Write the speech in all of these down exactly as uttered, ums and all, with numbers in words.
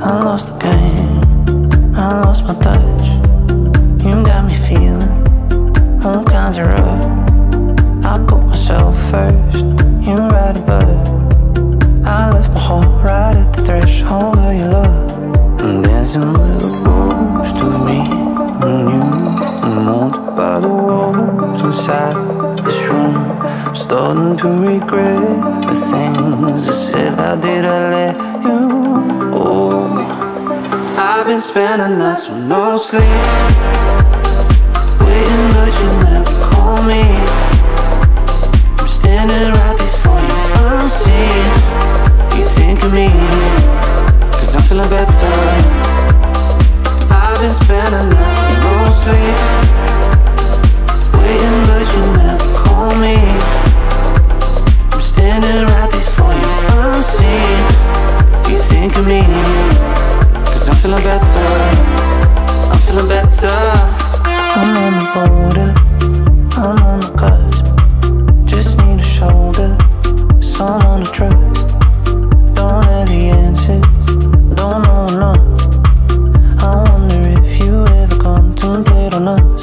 I lost the game, I lost my touch. You got me feeling all kinds of rough. I put myself first, you right above. I left my heart right at the threshold of your love. I'm dancing with a ghost of me and you. I'm haunted by the walls inside this room. I'm starting to regret the things I said. How did I let you go? I've been spending nights with no sleep, waiting but you never call me. I'm standing right before you unseen. You think of me, cause I'm feeling better. I've been spending nights with no sleep, waiting but you never call me. I'm standing right before you unseen. You think of me, cause I'm feeling better. I'm feeling better. I'm on the border, I'm on the cusp. Just need a shoulder, someone to trust. Don't have the answers, don't know enough. I wonder if you ever contemplate on us.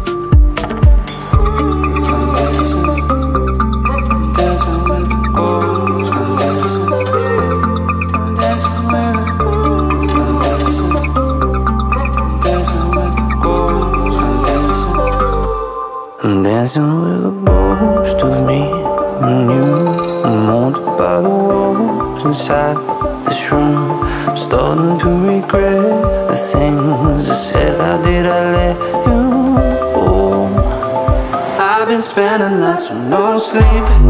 I'm dancing, dancing with the ghosts. I'm dancing, I'm dancing with the ghosts. I'm dancing, dancing with the ghosts. I'm dancing, I'm dancing with a ghost of me and you. I'm haunted by the walls inside this room. I'm starting to regret the things I said. How did I let you go? I've been spending nights with no sleep,